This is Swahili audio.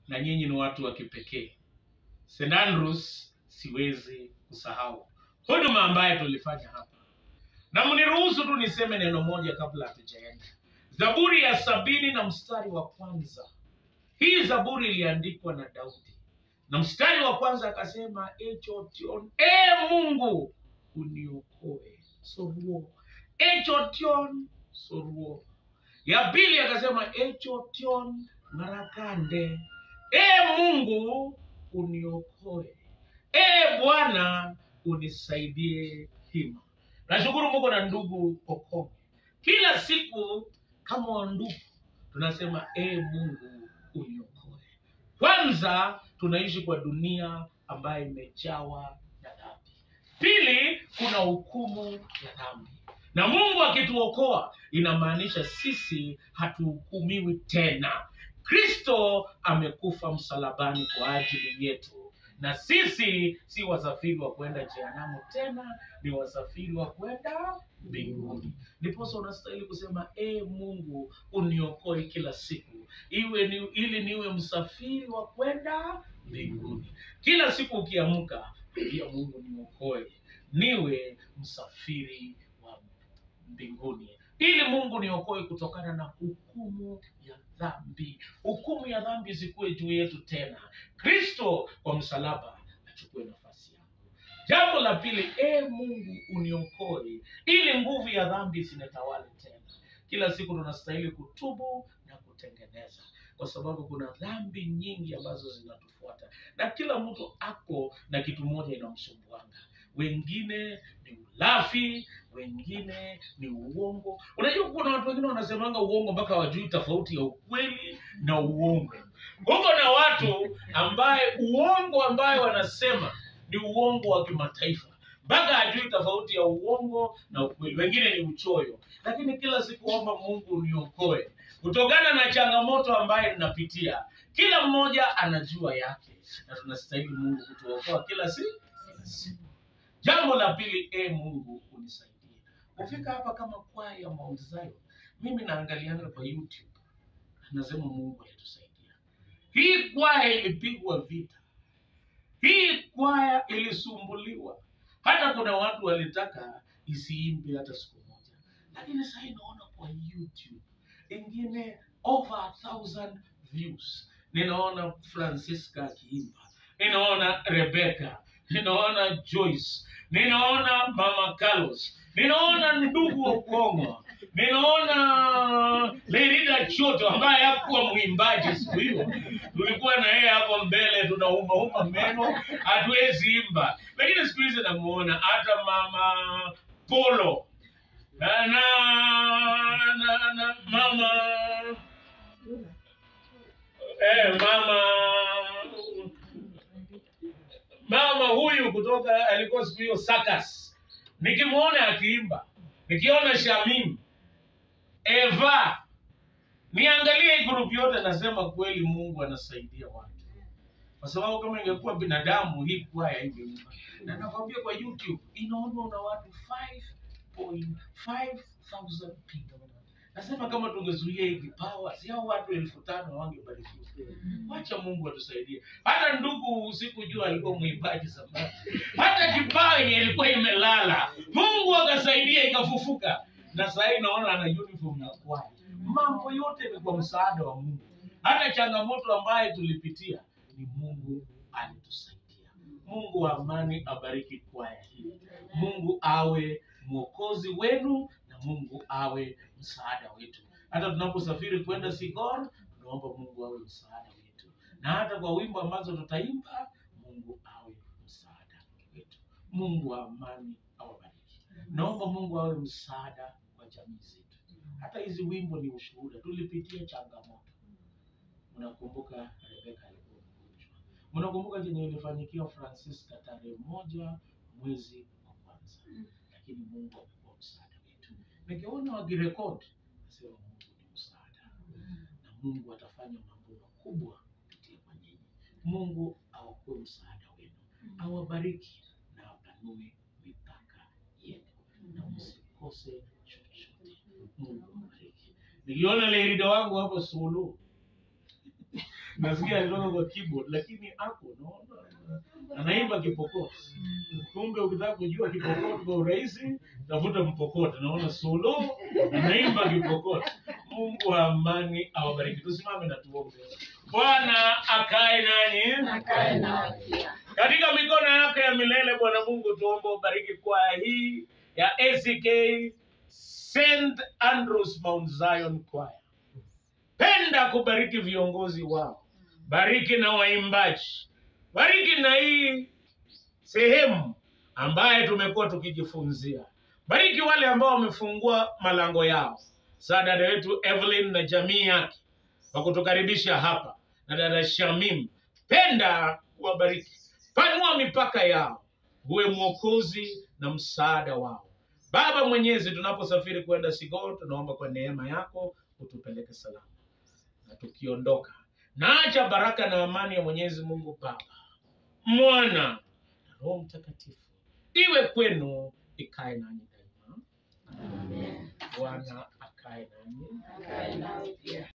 na nyinyi ni watu wa kipekee. St. Andrews siwezi kusahau huduma ambaye tulifanya hapa. Na mniruhusu tu niseme neno moja kabla hatujaenda. Zaburi ya 70 na mstari wa kwanza. Hii zaburi iliandikwa na Daudi. Na mstari wa kwanza akasema, echotion, Mungu uniokoe, soruo. Echotion, soruo. Ya pili akasema, echotion, marakande, Mungu uniokoe. Bwana unisaidie hima. Nashukuru Mungu na ndugu Okoge. Kila siku kama wandugu tunasema Mungu uniokoe. Kwanza tunaishi kwa dunia ambayo imejawa na dhambi. Pili, kuna hukumu ya dhambi. Na Mungu akituokoa inamaanisha sisi hatuhukumiwi tena. Kristo amekufa msalabani kwa ajili yetu. Na sisi si wasafiri wa kwenda jehanamu tena, ni wasafiri wa kwenda mbinguni. Ndiposa unastahili kusema, Mungu uniokoe kila siku. Ili niwe msafiri wa kwenda mbinguni. Kila siku ukiamka, pia Mungu niokoe, niwe msafiri wa mbinguni. Ili Mungu niokoe kutokana na hukumu ya dhambi. Hukumu ya dhambi isikuwe juu yetu tena. Kristo kwa msalaba achukue nafasi yangu. Jambo la pili, Mungu uniokoe ili nguvu ya dhambi isinitawale tena. Kila siku tunastahili kutubu na kutengeneza, kwa sababu kuna dhambi nyingi ambazo zinatufuata. Na kila mtu ako na kitu moja inamsumbuanga. Wengine ni ulafi, wengine ni uongo. Unajua kuna watu wengine wanasemanga uongo mpaka wajui tofauti ya ukweli na uongo. Huko na watu ambaye uongo ambaye wanasema ni uongo wa kimataifa, mpaka hajui tofauti ya uongo na ukweli. Wengine ni uchoyo. Lakini kila siku omba, Mungu uniokoe kutokana na changamoto ambaye ninapitia. Kila mmoja anajua yake, na tunastahili Mungu kutuokoa kila siku. Jambo la pili, Mungu unisaidie. Kufika hapa kama kwaya ya Mount Zion, mimi naangaliana kwa YouTube, nasema Mungu alitusaidia. Hii kwaya ilipigwa vita. Hii kwaya ilisumbuliwa. Hata kuna watu walitaka isiimbe hata siku moja. Lakini sasa naona kwa YouTube ingine over 1000 views. Ninaona Francisca akiimba, ninaona Rebecca, ninaona Joyce, ninaona Mama Carlos, ninaona ndugu Okongo, ninaona Lerida Choto ambaye hakuwa mwimbaji siku hiyo. Tulikuwa na yeye hapo mbele tunauma meno, hatuwezi imba. Lakini siku hizi namuona hata Mama Polo na mama mama huyu kutoka alikuwa siku hiyo Sakas. Nikimuona akiimba, nikiona Shamim, Eva, niangalie group yote, nasema kweli Mungu anasaidia watu. Kwa sababu kama ingekuwa binadamu hii kwaya ingeimba. Na nakwambia kwa YouTube inaonwa na watu 5,500 people. Nasema kama tungezuia hii kipawa, si hao watu 5,000 wangebarikiwa. Wacha Mungu atusaidie. Hata ndugu usikujua alikuwa mwimbaji zamani. Hata kipawa yenye ilikuwa imelala, Mungu akasaidia ikafufuka. Na sasa naona ana uniform ya kwaya. Mambo yote ni kwa msaada wa Mungu. Hata changamoto ambaye tulipitia ni Mungu alitusaidia. Mungu wa amani abariki kwaya hii. Mungu awe mwokozi wenu na Mungu awe msaada wetu. Hata tunaposafiri kwenda Sigor, tunaomba Mungu awe msaada wetu. Na hata kwa wimbo ambazo tutaimba, Mungu awe msaada wetu. Mungu wa amani awabariki. Naomba Mungu awe msaada kwa jamii zetu. Hata hizi wimbo ni ushuhuda. Tulipitia changamoto. Mnakumbuka Rebecca alikuwa mgonjwa. Mnakumbuka chenye ilifanyikia Francisca tarehe 1 mwezi wa kwanza. Lakini Mungu amekuwa msaada wetu. Nikiona wakirekodi, nasema Mungu ni msaada. Na Mungu atafanya mambo makubwa kupitia kwa nyinyi. Mungu awakuwe msaada wenu. Awabariki na apanue mipaka yenu. Na msikose chochote. Mungu awabariki. Niliona Lerida wangu hapo Sulu. Nasikia alitoka kwa keyboard lakini hapo naona anaimba kipokoto. Kumbe ukitaka kujua kipokoto kwa urahisi, tafuta mpokoto. Naona solo anaimba kipokoto. Mungu wa amani awabariki. Tusimame na tuombe. Bwana akae nanyi, akae nawe pia. katika mikono yake ya milele. Bwana Mungu, tuombe ubariki kwaya hii ya A.C.K St Andrews Mount Zion Choir. Penda kubariki viongozi wao, bariki na waimbaji, bariki na hii sehemu ambaye tumekuwa tukijifunzia. Bariki wale ambao wamefungua malango yao, dada wetu Evelyn na jamii yake kwa kutukaribisha hapa, na dada Shamim. Penda kuwabariki, panua mipaka yao, uwe mwokozi na msaada wao. Baba Mwenyezi, tunaposafiri kwenda Sigor, tunaomba kwa neema yako utupeleke salama, na tukiondoka naacha baraka na amani ya Mwenyezi Mungu Baba, Mwana na Roho Mtakatifu iwe kwenu, ikae nanyi daima. Amen. Bwana akae nanyi, Akae nawe pia.